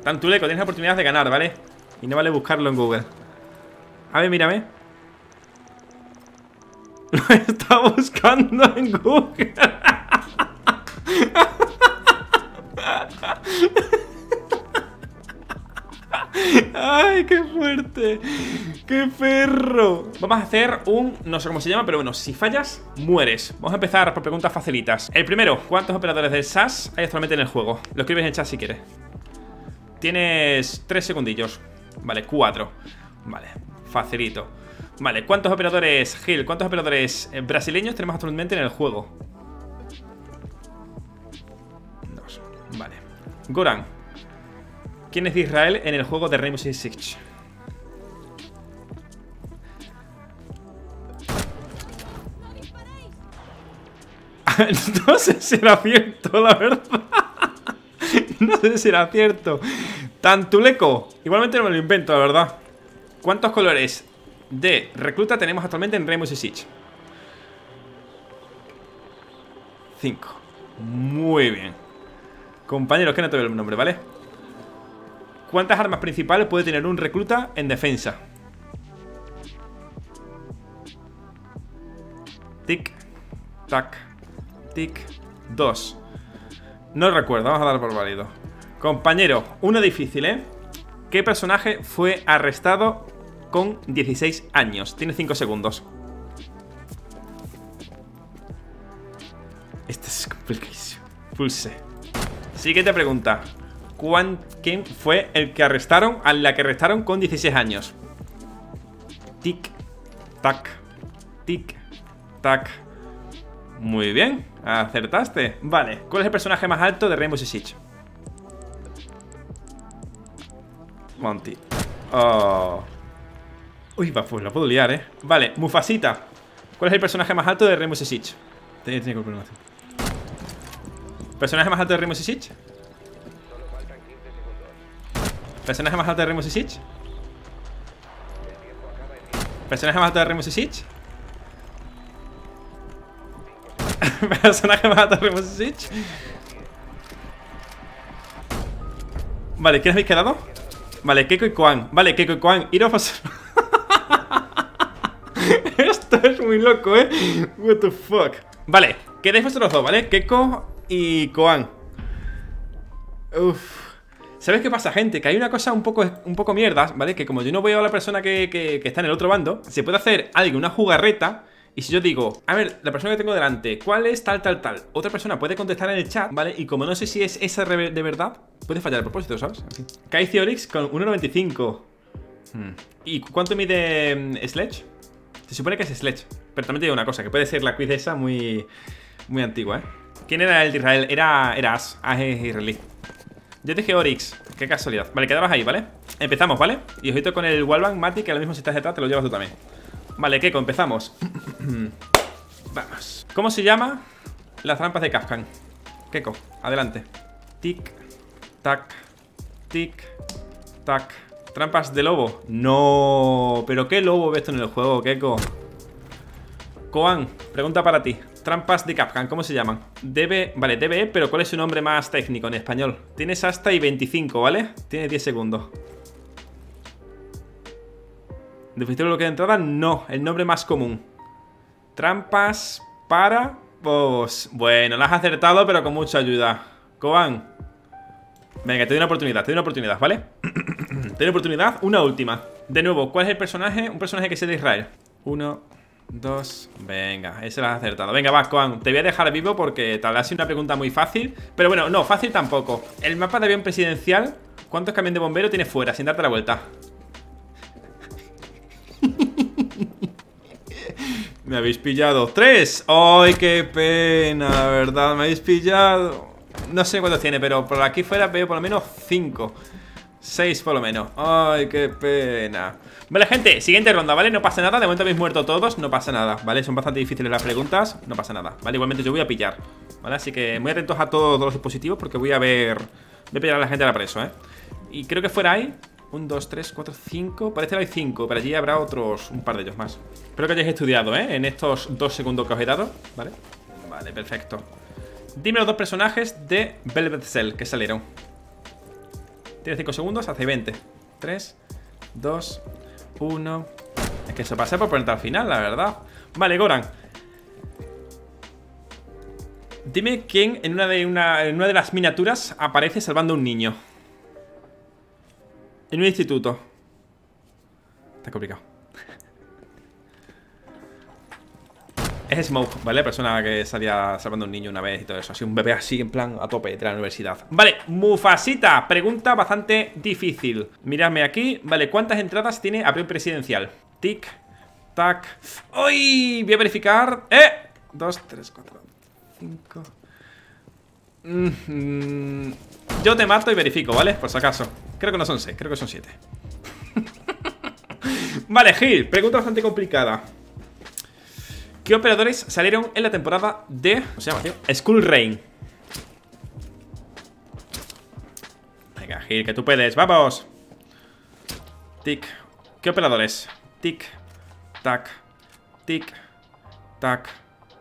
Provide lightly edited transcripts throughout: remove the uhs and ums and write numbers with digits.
Tantuleco, tienes la oportunidad de ganar, ¿vale? Y no vale buscarlo en Google. A ver, mírame. Lo está buscando en Google. ¡Ay, qué fuerte! ¡Qué perro! Vamos a hacer un... no sé cómo se llama, pero bueno, si fallas, mueres. Vamos a empezar por preguntas facilitas. El primero, ¿cuántos operadores del SAS hay actualmente en el juego? Lo escribes en chat si quieres. Tienes 3 segundillos. Vale, 4. Vale, facilito. Vale, ¿cuántos operadores, Gil, cuántos operadores brasileños tenemos actualmente en el juego? 2. Vale. Goran, ¿quién es de Israel en el juego de Rainbow Six Siege? No sé si era cierto, la verdad. No sé si era cierto. Tantuleco, igualmente no me lo invento, la verdad. ¿Cuántos colores de recluta tenemos actualmente en Rainbow Six Siege? 5. Muy bien. Compañeros, que no te veo el nombre, ¿vale? ¿Cuántas armas principales puede tener un recluta en defensa? Tic, tac, tic, 2. No recuerdo, vamos a dar por válido. Compañero, uno difícil, ¿eh? ¿Qué personaje fue arrestado con 16 años? Tiene 5 segundos. Esto es complicadísimo. Pulse. Siguiente pregunta. ¿Quién fue el que arrestaron? A la que arrestaron con 16 años. Tic, tac, tic, tac. Muy bien, acertaste. Vale, ¿cuál es el personaje más alto de Rainbow Six Siege? Monty. Oh. Uy, pues lo puedo liar, ¿eh? Vale, Mufasita. ¿Cuál es el personaje más alto de Rainbow Six Siege? Tiene que poner. ¿Personaje más alto de Rainbow Six Siege? ¿Personaje más alto de Rainbow Six Siege? ¿Personaje más alto de Rainbow Six Siege? ¿Personaje más alto de Rainbow Six Siege? Vale, ¿quién habéis quedado? Vale, Keiko y Koan. Vale, Keiko y Koan, iros. Esto es muy loco, ¿eh? What the fuck. Vale, quedáis vosotros dos, ¿vale? Keiko y Koan. Uff. ¿Sabes qué pasa, gente? Que hay una cosa un poco mierda, ¿vale? Que como yo no veo a la persona que está en el otro bando, se puede hacer una jugarreta. Y si yo digo, a ver, la persona que tengo delante, ¿cuál es tal? Otra persona puede contestar en el chat, ¿vale? Y como no sé si es esa de verdad, puede fallar el propósito, ¿sabes? Kaizi Oryx con 1.95. ¿Y cuánto mide Sledge? Se supone que es Sledge. Pero también te digo una cosa, que puede ser la quiz esa muy antigua, ¿eh? ¿Quién era el de Israel? Era As. As es israelí. Yo dije Oryx, qué casualidad. Vale, quedaros ahí, ¿vale? Empezamos, ¿vale? Y ojito con el wallbang, Mati, que ahora mismo si estás detrás te lo llevas tú también. Vale, Keiko, empezamos. Vamos. ¿Cómo se llama las trampas de Kafkan? Keiko, adelante. Tic, tac, tic, tac. ¿Trampas de lobo? No. ¿Pero qué lobo ves tú en el juego, Keiko? Koan, pregunta para ti. Trampas de Kafkan, ¿cómo se llaman? Vale, DBE, pero ¿cuál es su nombre más técnico en español? Tienes hasta y 25, ¿vale? Tienes 10 segundos. ¿Definición de bloqueo de entrada? No, el nombre más común. Trampas para boss. Bueno, las has acertado, pero con mucha ayuda. Koan, venga, te doy una oportunidad, ¿vale? Te doy una oportunidad, una última. De nuevo, ¿cuál es el personaje? Un personaje que sea de Israel. 1, 2, venga, ese lo has acertado. Venga, va, Koan, te voy a dejar vivo porque tal vez ha sido una pregunta muy fácil. Pero bueno, no, fácil tampoco. El mapa de avión presidencial, ¿cuántos camiones de bombero tienes fuera sin darte la vuelta? Me habéis pillado 3. ¡Ay, qué pena! La verdad, me habéis pillado. No sé cuántos tiene, pero por aquí fuera veo por lo menos 5, 6 por lo menos. ¡Ay, qué pena! Vale, gente, siguiente ronda, ¿vale? No pasa nada, de momento habéis muerto todos. No pasa nada, ¿vale? Son bastante difíciles las preguntas. No pasa nada, ¿vale? Igualmente yo voy a pillar, ¿vale? Así que muy atentos a todos los dispositivos porque voy a pillar a la gente a la preso, ¿eh? Y creo que fuera ahí 1, 2, 3, 4, 5. Parece que hay 5, pero allí habrá otros, un par de ellos más. Espero que hayáis estudiado, ¿eh? En estos 2 segundos que os he dado, ¿vale? Vale, perfecto. Dime los 2 personajes de Velvet Cell que salieron. Tienes 5 segundos, hace 20. 3, 2, 1. Es que eso pasa por ponerte al final, la verdad. Vale, Goran. Dime quién en una de las miniaturas aparece salvando a un niño. En un instituto. Está complicado. Es Smoke, ¿vale? Persona que salía salvando a un niño una vez y todo eso. Así un bebé así, en plan, a tope de la universidad. Vale, Mufasita. Pregunta bastante difícil. Miradme aquí. Vale, ¿cuántas entradas tiene avión presidencial? Tic, tac. ¡Uy! Voy a verificar. 2, 3, 4, 5. Yo te mato y verifico, ¿vale? Por si acaso. Creo que no son 6, creo que son 7. Vale, Gil. Pregunta bastante complicada. ¿Qué operadores salieron en la temporada de... ¿cómo se llama, tío? Skull Rain. Venga, Gil, que tú puedes, ¡vamos! Tic. ¿Qué operadores? Tic, tac, tic, tac.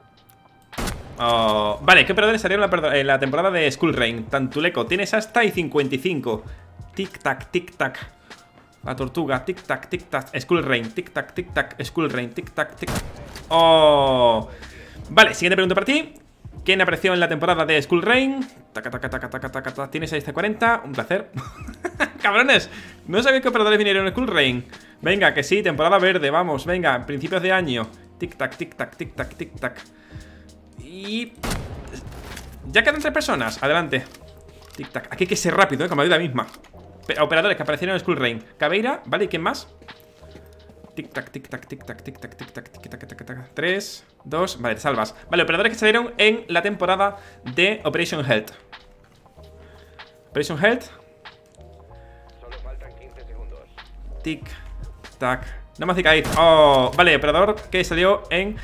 Oh, vale, ¿qué operadores salieron en la temporada de Skull Rain? Tantuleco, tienes hasta y 55. Tic, tac, tic, tac. La tortuga, tic, tac, tic, tac. Skull Rain, tic, tac, tic, tac. Skull Rain, tic, tac, tic. Oh. Vale, siguiente pregunta para ti. ¿Quién apareció en la temporada de Skull Rain? Taca, taca, taca, taca, taca, taca. Tienes 6 de 40, un placer. Cabrones, no sabía qué operadores vinieron en Skull Rain. Venga, que sí, temporada verde, vamos, venga, principios de año. Tic, tac, tic, tac, tic, tac, tic, tac. Y... ya quedan 3 personas, adelante. Tic, tac, aquí hay que ser rápido, como la vida misma. Operadores que aparecieron en Skull Rain. Caveira, ¿vale? ¿Y quién más? Tic, tac, tic, tac, tic, tac, tic, tac, tic, tac, tic, tac, tic, tac. 3, 2, vale, te salvas. Vale, operadores que salieron en la temporada de Operation Health. Operation Health. Solo faltan 15 segundos. Tic, tac. No me hace caer. Oh, vale, operador que salió en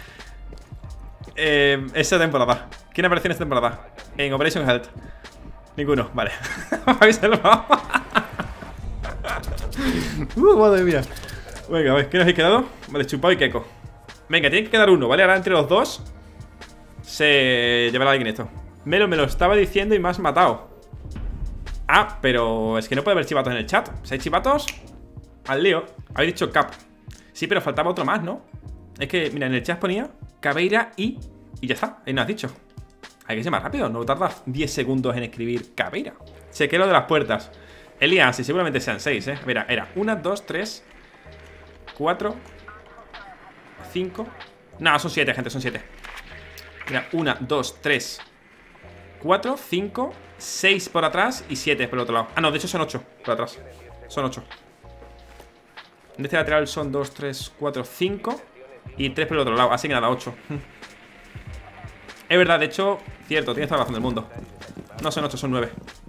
esa temporada. ¿Quién apareció en esta temporada? En Operation Health. Ninguno, vale. Me habéis salvado. Madre mía. Venga, a ver, ¿qué nos habéis quedado? Vale, Chupao y Keko. Venga, tiene que quedar uno, ¿vale? Ahora entre los dos se llevará alguien esto. Me lo estaba diciendo y me has matado. Ah, pero es que no puede haber chivatos en el chat. Si hay chivatos, al lío. Habéis dicho Cap. Sí, pero faltaba otro más, ¿no? Es que, mira, en el chat ponía Caveira y ya está, ahí no has dicho. Hay que ser más rápido, no tardas 10 segundos en escribir Caveira. Chequeo de las puertas. Elías, y seguramente sean 6, Mira, era 1, 2, 3 4 5. No, son 7, gente, son 7. Mira, 1, 2, 3 4, 5 6 por atrás y 7 por el otro lado. Ah, no, de hecho son 8 por atrás. Son 8. En este lateral son 2, 3, 4, 5 y 3 por el otro lado, así que nada, 8. Es verdad, de hecho, cierto, tienes toda la razón del mundo. No son 8, son 9.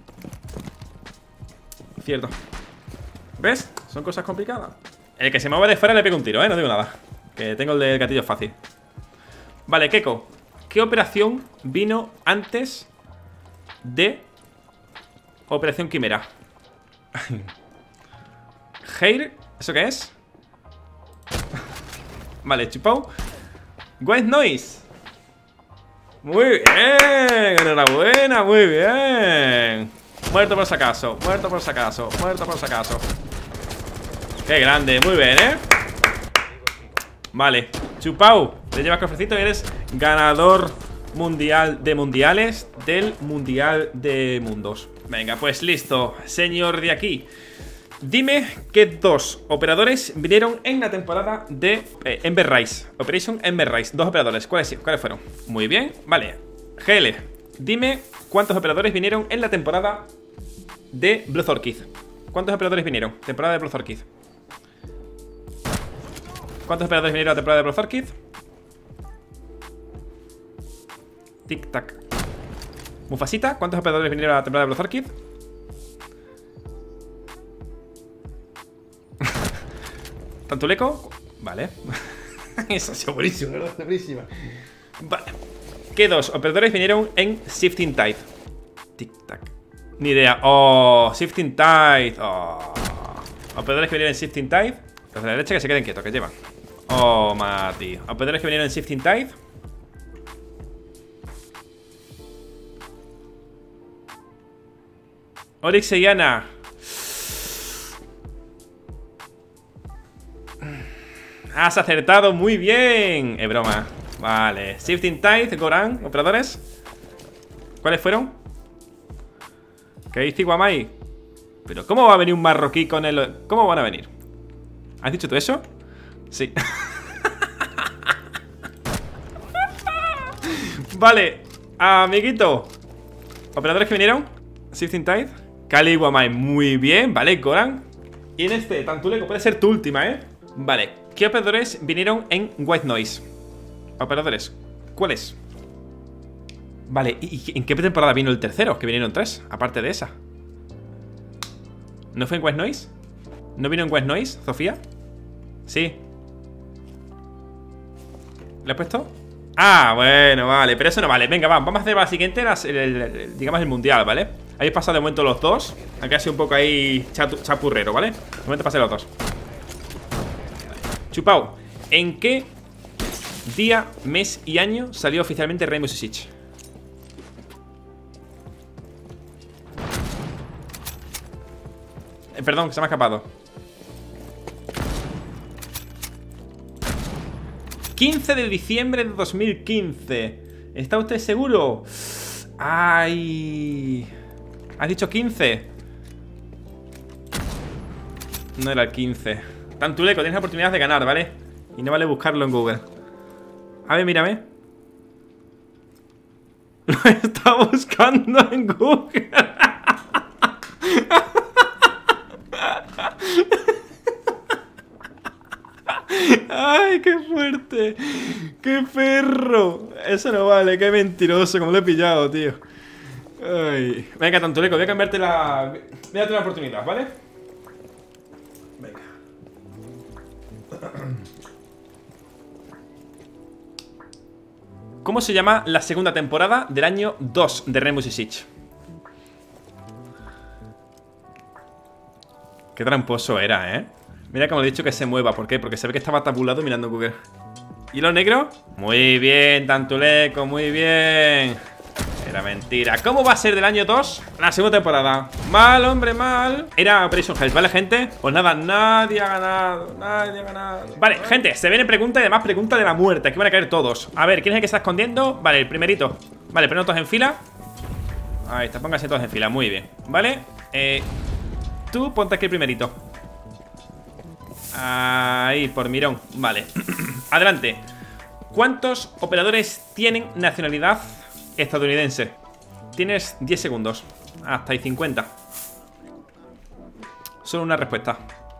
Cierto. ¿Ves? Son cosas complicadas. El que se mueve de fuera le pego un tiro, no digo nada. Que tengo el del gatillo fácil. Vale, Keko. ¿Qué operación vino antes de Operación Quimera? Heir, ¿eso qué es? Vale, Chupao. White Noise. Muy bien, enhorabuena, muy bien. Muerto por si acaso, muerto por si acaso, muerto por si acaso. Qué grande, muy bien, Vale, Chupao, te llevas cofrecito y eres ganador mundial de mundiales del Mundial de Mundos. Venga, pues listo, señor de aquí. Dime qué 2 operadores vinieron en la temporada de Ember Rise. Operation Ember Rise, 2 operadores, ¿cuáles fueron? Muy bien, vale. GL, dime cuántos operadores vinieron en la temporada de Blood Orchid. ¿Cuántos operadores vinieron? Temporada de Blood Orchid. ¿Cuántos operadores vinieron a la temporada de Blood Orchid? Tic tac. Mufasita, ¿cuántos operadores vinieron a la temporada de Blood Orchid? Tantuleco, vale. Esa ha sido buenísima, ¿verdad? Buenísima. Vale. ¿Qué 2 operadores vinieron en Shifting Tide? Tic tac. Ni idea. Oh, Shifting Tide. Oh. Operadores que vinieron en Shifting Tide. Los de la derecha que se queden quietos, que llevan. Oh, Mati. Operadores que vinieron en Shifting Tide. Oryx y Yana. Has acertado muy bien. Es broma. Vale. Shifting Tide, Goran, operadores. ¿Cuáles fueron? ¿Qué dice Guamai? Pero ¿cómo va a venir un marroquí con el...? ¿Cómo van a venir? ¿Has dicho tú eso? Sí. Vale, amiguito. Operadores que vinieron. Shifting Tide, Kali, Guamai, muy bien. Vale, Goran. Y en este Tantuleco puede ser tu última, ¿eh? Vale, ¿qué operadores vinieron en White Noise? Operadores, ¿cuáles? Vale, ¿y en qué temporada vino el tercero? Que vinieron 3, aparte de esa. ¿No fue en White Noise? ¿No vino en White Noise, Sofía? Sí. ¿Le he puesto? Ah, bueno, vale, pero eso no vale. Venga, vamos a hacer la siguiente, digamos el mundial, ¿vale? Habéis pasado de momento los dos. Aunque ha sido un poco ahí chapurrero, ¿vale? De momento pasé los dos. Chupao, ¿en qué día, mes y año salió oficialmente Rainbow Six Siege? Perdón, que se me ha escapado. 15 de diciembre de 2015. ¿Está usted seguro? Ay. ¿Has dicho 15? No era el 15. Tantuleco, tienes la oportunidad de ganar, ¿vale? Y no vale buscarlo en Google. A ver, mírame. Lo está buscando en Google. ¡Ay, qué fuerte! ¡Qué perro! Eso no vale, qué mentiroso, como lo he pillado, tío. Ay. Venga, Tantuleco, voy a cambiarte la... Voy a darte una oportunidad, ¿vale? Venga. ¿Cómo se llama la segunda temporada del año 2 de Rainbow Six Siege? Qué tramposo era, ¿eh? Mira cómo le he dicho que se mueva. ¿Por qué? Porque se ve que estaba tabulado mirando Google. ¿Y lo negro? Muy bien, Tantuleco, muy bien. Era mentira. ¿Cómo va a ser del año 2? La segunda temporada. Mal, hombre, mal. Era Operation Hell, ¿vale, gente? Pues nada, nadie ha ganado. Nadie ha ganado. Vale, gente, se viene pregunta y además pregunta de la muerte. Aquí van a caer todos. A ver, ¿quién es el que está escondiendo? Vale, el primerito. Vale, pero todos en fila. Ahí está, pónganse todos en fila, muy bien. Vale, tú ponte aquí el primerito. Ahí, por mirón, vale. Adelante. ¿Cuántos operadores tienen nacionalidad estadounidense? Tienes 10 segundos. Hasta ahí 50. Solo una respuesta.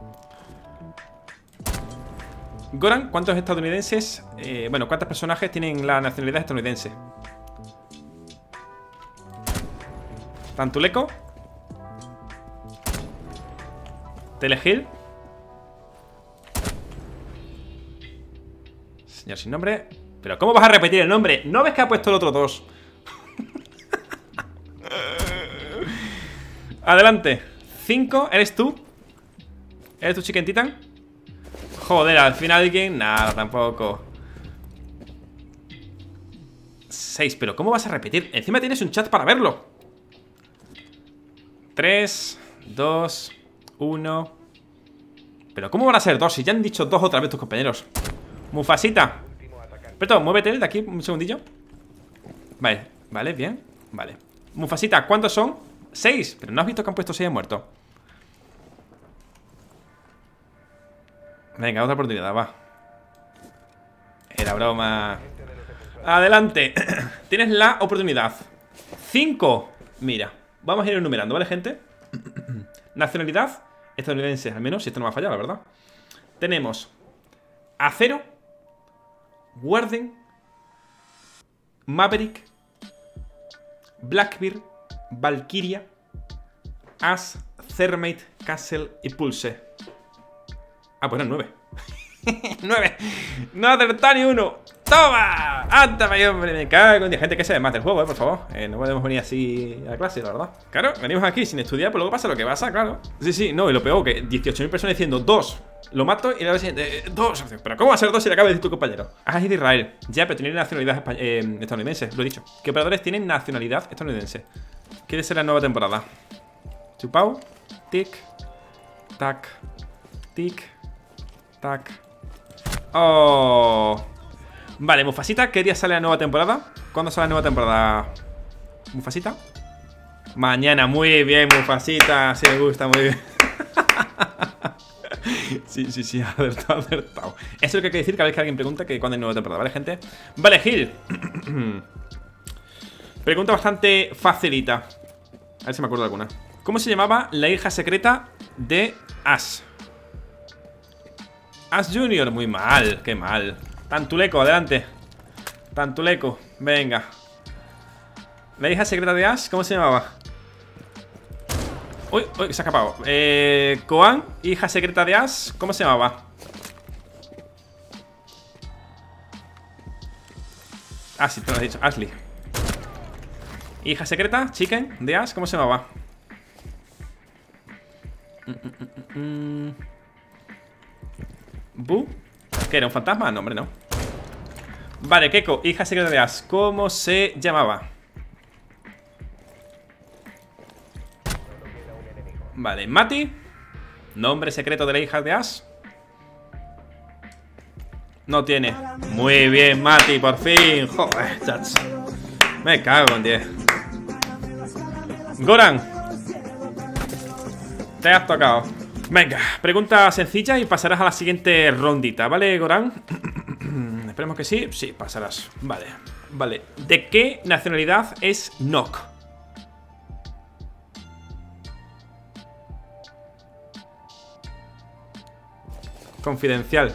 Goran, ¿cuántos estadounidenses? Bueno, ¿cuántos personajes tienen la nacionalidad estadounidense? Tantuleco. Telehil. Señor sin nombre. ¿Pero cómo vas a repetir el nombre? ¿No ves que ha puesto el otro 2? Adelante. 5, ¿eres tú? ¿Eres tu Chicken Titan? Joder, al final alguien... Nada, tampoco. 6, pero ¿cómo vas a repetir? Encima tienes un chat para verlo. 3, 2, 1. ¿Pero cómo van a ser 2? Si ya han dicho 2 otra vez tus compañeros. Mufasita. Pero muévete de aquí un segundillo. Vale, vale, bien. Vale. Mufasita, ¿cuántos son? 6. Pero no has visto que han puesto 6 muertos. Venga, otra oportunidad, va. Era broma. Adelante. Tienes la oportunidad. 5. Mira, vamos a ir enumerando, ¿vale, gente? Nacionalidad estadounidense, al menos, si esto no va a fallar, la verdad. Tenemos Acero, Warden, Maverick, Blackbeard, Valkyria, As, Thermite, Castle y Pulse. Ah, pues eran 9. 9. No acertó ni uno. ¡Toma! ¡Ándame, hombre! Me cago en Dios. Gente que sabe más del juego, por favor. No podemos venir así a clase, la verdad. Claro, venimos aquí sin estudiar, pues luego pasa lo que pasa, claro. Sí, sí, no, y lo peor, que 18.000 personas diciendo 2. Lo mato y le voy diciendo 2. Pero ¿cómo va a ser 2 si le acaba de decir tu compañero? Ah, es de Israel. Ya, pero tiene nacionalidad estadounidense, lo he dicho. ¿Qué operadores tienen nacionalidad estadounidense? ¿Quiere ser la nueva temporada? Chupau. Tic. Tac. Tic. Tac. Oh. Vale, Mufasita, ¿qué día sale la nueva temporada? ¿Cuándo sale la nueva temporada? ¿Mufasita? Mañana, muy bien, Mufasita. Sí, me gusta, muy bien. Sí, acertado. Eso es lo que hay que decir cada vez que alguien pregunta que cuándo hay nueva temporada, ¿vale, gente? Vale, Gil. Pregunta bastante facilita. A ver si me acuerdo de alguna. ¿Cómo se llamaba la hija secreta de Ash? Ash Junior, muy mal, qué mal. Tantuleco, adelante. Tantuleco, venga. La hija secreta de Ash, ¿cómo se llamaba? Uy, se ha escapado. Koan, hija secreta de Ash, ¿cómo se llamaba? Ah, sí, te lo has dicho, Ashley. Hija secreta, Chicken, de Ash, ¿cómo se llamaba? ¿Bu? ¿Qué era, un fantasma? No, hombre, no. Vale, Keko, hija secreta de Ash, ¿cómo se llamaba? Vale, Mati, nombre secreto de la hija de Ash. No tiene. Muy bien, Mati, por fin. Joder, chats. Me cago en 10. Goran, te has tocado. Venga, pregunta sencilla y pasarás a la siguiente rondita, ¿vale, Goran? Esperemos que sí. Sí, pasarás. Vale. ¿De qué nacionalidad es Nock? Confidencial.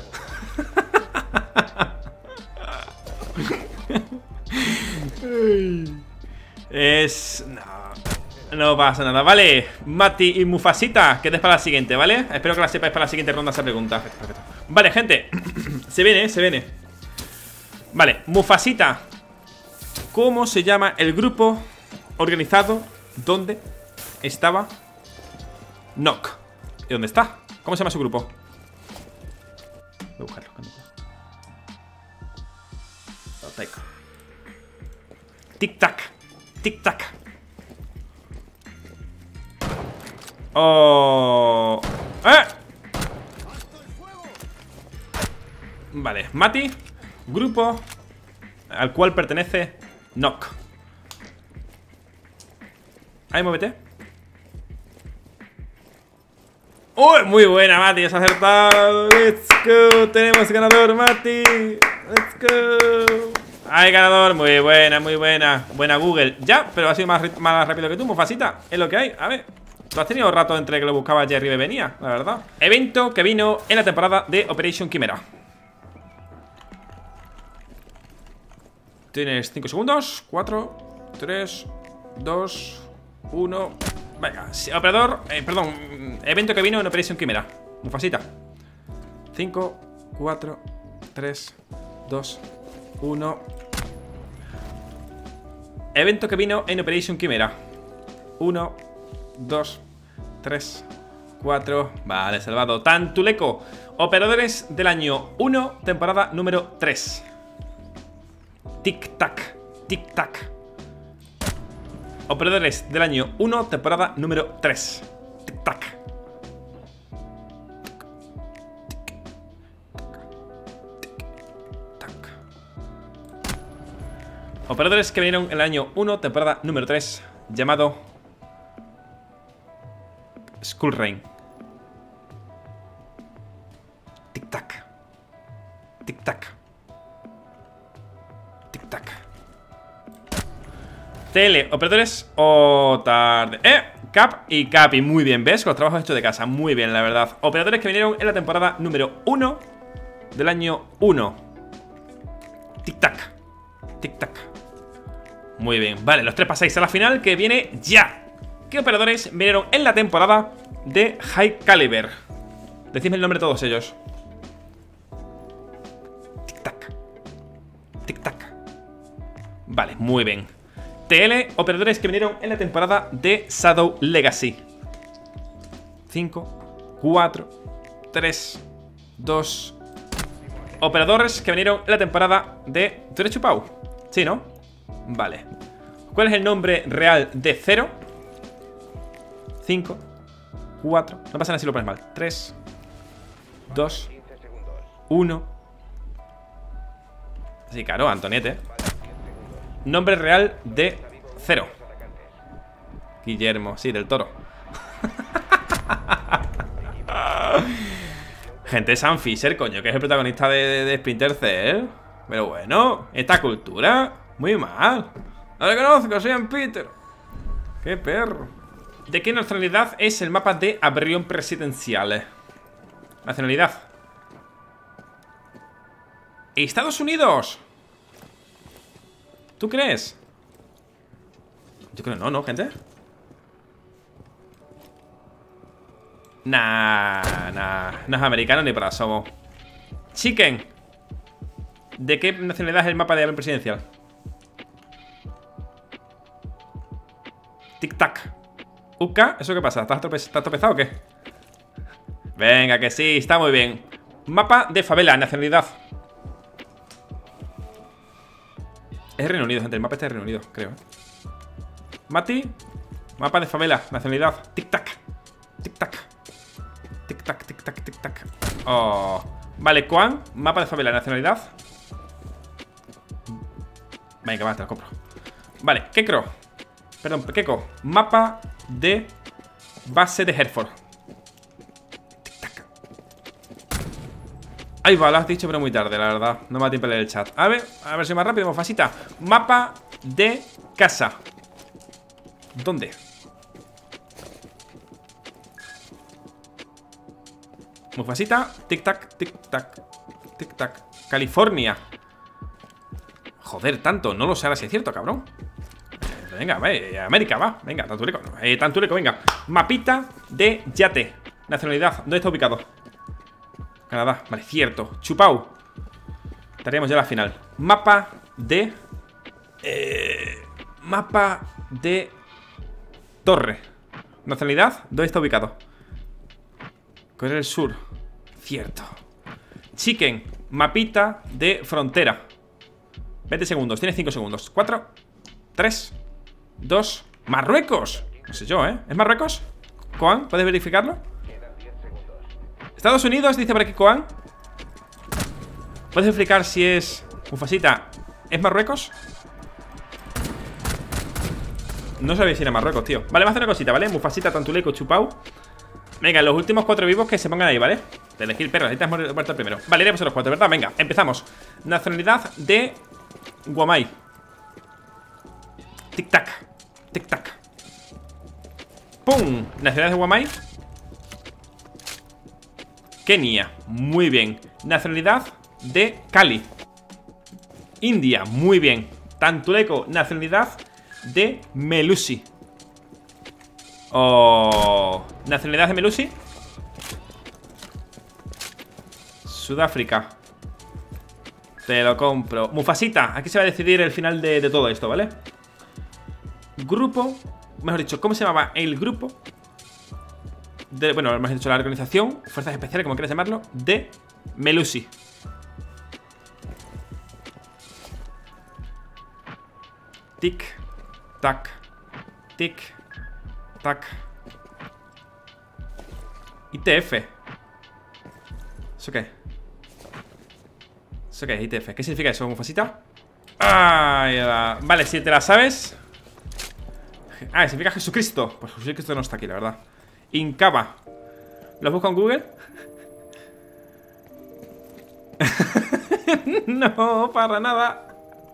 No pasa nada, vale. Mati y Mufasita, quedes para la siguiente, ¿vale? Espero que la sepáis para la siguiente ronda esa pregunta. Perfecto. Vale, gente. Se viene. Vale, Mufasita, ¿cómo se llama el grupo organizado donde estaba Nock? ¿Y dónde está? ¿Cómo se llama su grupo? Voy a buscarlo. Tic-tac. Oh. Vale, Mati, grupo al cual pertenece Nock. Ahí, muévete. ¡Uy! Muy buena, Mati, has acertado. Let's go, tenemos ganador, Mati. Let's go. Hay ganador, muy buena. Buena Google. Ya, pero ha sido más rápido que tú, Mufasita. Es lo que hay, a ver. Tú has tenido rato entre que lo buscaba y arriba y venía, la verdad. Evento que vino en la temporada de Operation Chimera. Tienes 5 segundos. 4, 3, 2, 1. Venga, operador, evento que vino en Operation Chimera. Mufasita. 5, 4, 3, 2, 1. Evento que vino en Operation Chimera. 1, 2, 3, 4. Vale, salvado. Tantuleco, operadores del año 1, temporada número 3. Tic-tac, tic-tac. Operadores del año 1, temporada número 3. Tic-tac. Operadores que vinieron en el año 1, temporada número 3, llamado Skull Rain. Tic-tac. Tic-tac. Tic-tac. TL, operadores o tarde. Cap y Capi, muy bien, ¿ves? Con los trabajos hechos de casa, muy bien, la verdad. Operadores que vinieron en la temporada número 1 del año 1. Tic-tac. Tic-tac. Muy bien, vale, los tres pasáis a la final que viene ya. ¿Qué operadores vinieron en la temporada de High Caliber? Decidme el nombre de todos ellos. Tic-tac. Tic-tac. Vale, muy bien. TL, operadores que vinieron en la temporada de Shadow Legacy. 5, 4, 3, 2. Operadores que vinieron en la temporada de... ¿Tú eres Chupau? Sí, ¿no? Vale. ¿Cuál es el nombre real de Zero? 5, 4. No pasa nada si lo pones mal. 3, 2, 1. Sí, claro, Antoniete. Nombre real de Cero. Guillermo, sí, del Toro. Gente, Sam Fisher, coño, que es el protagonista de Splinter Cell. Pero bueno, esta cultura, muy mal. No le conozco, soy Ian Peter. Qué perro. ¿De qué nacionalidad es el mapa de Abrión Presidenciales? Nacionalidad. Estados Unidos. ¿Tú crees? Yo creo no, gente. Nah, no es americano ni para asomo. Chicken. ¿De qué nacionalidad es el mapa de avión presidencial? Tic-tac. ¿Uka? ¿Eso qué pasa? ¿Estás tropezado o qué? Venga, que sí, está muy bien. Mapa de favela, nacionalidad. Es Reino Unido, gente, el mapa está de Reino Unido, creo. Mati. Mapa de favela, nacionalidad. Tic-tac. Tic-tac. Tic-tac, tic-tac, tic-tac. Oh. Vale, Juan. Mapa de favela, nacionalidad. Venga, va, te lo compro. Vale, Kekro. Perdón, Keko. Mapa de base de Hereford. Tic-tac. Ahí va, lo has dicho, pero muy tarde, la verdad. No me da tiempo a leer el chat. A ver si más rápido, Mofasita. Mapa de casa. ¿Dónde? Mufasita, tic-tac, tic-tac, tic-tac. California. Joder, tanto, no lo sé ahora si es cierto, cabrón. Venga, América, va. Venga, Tantureco, Tantureco, venga. Mapita de yate. Nacionalidad, ¿dónde está ubicado? Canadá, vale, cierto. Chupau. Estaríamos ya a la final. Mapa de mapa de Torre. Nacionalidad, ¿dónde está ubicado? Corea del Sur. Cierto. Chicken. Mapita de frontera. 20 segundos. Tienes 5 segundos. 4, 3, 2. Marruecos. No sé yo, ¿eh? ¿Es Marruecos? Coan, ¿puedes verificarlo? Estados Unidos, dice por aquí Coan. ¿Puedes explicar si es... Mufasita, ¿es Marruecos? No sabía si era Marruecos, tío. Vale, vamos a hacer una cosita, ¿vale? Mufasita, Tantuleco, Chupau. Venga, los últimos 4 vivos que se pongan ahí, ¿vale? De elegir perro, necesitas muerto primero. Vale, iremos a los 4, ¿verdad? Venga, empezamos. Nacionalidad de Guamay. Tic-tac. Tic-tac. ¡Pum! Nacionalidad de Guamay. Kenia, muy bien. Nacionalidad de Cali. India, muy bien. Tantuleco, nacionalidad de Melusi. Oh, nacionalidad de Melusi. Sudáfrica. Te lo compro. Mufasita, aquí se va a decidir el final de todo esto, ¿vale? Grupo, mejor dicho, ¿cómo se llamaba el grupo? Bueno, hemos dicho la organización, fuerzas especiales, como quieras llamarlo, de Melusi. Tic, tac, tic, tac. ITF. ¿Eso qué? ¿Eso qué es ITF? ¿Qué significa eso, Mufasita? Vale, si te la sabes. Significa Jesucristo. Pues Jesucristo no está aquí, la verdad. Incaba. ¿Lo busco en Google? No, para nada.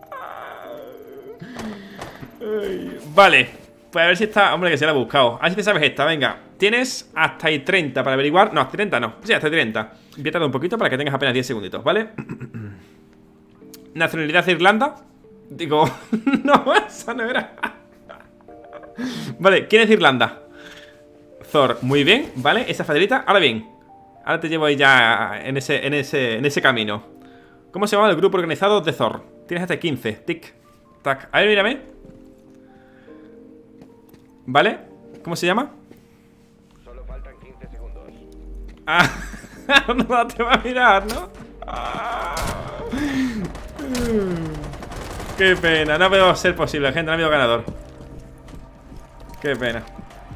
Vale, pues a ver si está. Hombre, que se la ha buscado. A ver si te sabes esta, venga. Tienes hasta ahí 30 para averiguar. No, hasta 30 no. Sí, hasta 30. Voy a tardar un poquito para que tengas apenas 10 segunditos, ¿vale? Nacionalidad de Irlanda. Digo, no, esa no era. Vale, ¿quién es de Irlanda? Thor, muy bien, vale, esa facilita. Ahora bien, ahora te llevo ahí ya en ese camino. ¿Cómo se llama el grupo organizado de Thor? Tienes hasta 15, tic, tac. A ver, mírame. ¿Vale? ¿Cómo se llama? Solo faltan 15 segundos. No te va a mirar, ¿no? Qué pena, no veo ser posible, gente, no ha habido ganador. Qué pena.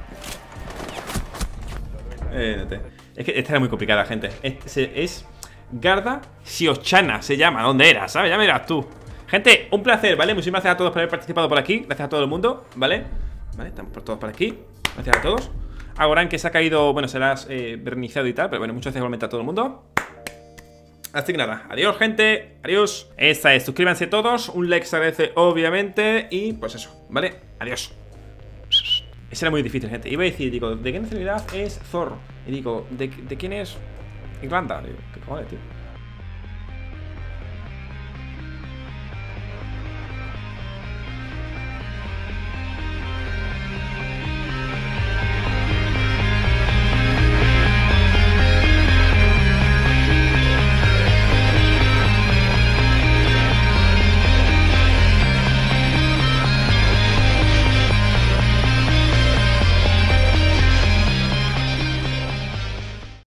Es que esta era muy complicada, gente. Garda Siochana se llama, ¿dónde era? ¿Sabes? Ya me dirás tú. Gente, un placer, ¿vale? Muchísimas gracias a todos por haber participado por aquí. Gracias a todo el mundo, ¿vale? Vale, estamos por todos por aquí. Gracias a todos. A Goran, que se ha caído, bueno, se la has verniciado y tal, pero bueno, muchas gracias igualmente a todo el mundo. Así que nada, adiós gente, adiós. Esta es, suscríbanse todos, un like se agradece obviamente. Y pues eso, ¿vale? Adiós. Ese era muy difícil, gente. Iba a decir, digo, ¿de qué nacionalidad es Thor? Y digo, ¿de quién es Irlanda? Digo, ¿qué cojones, tío?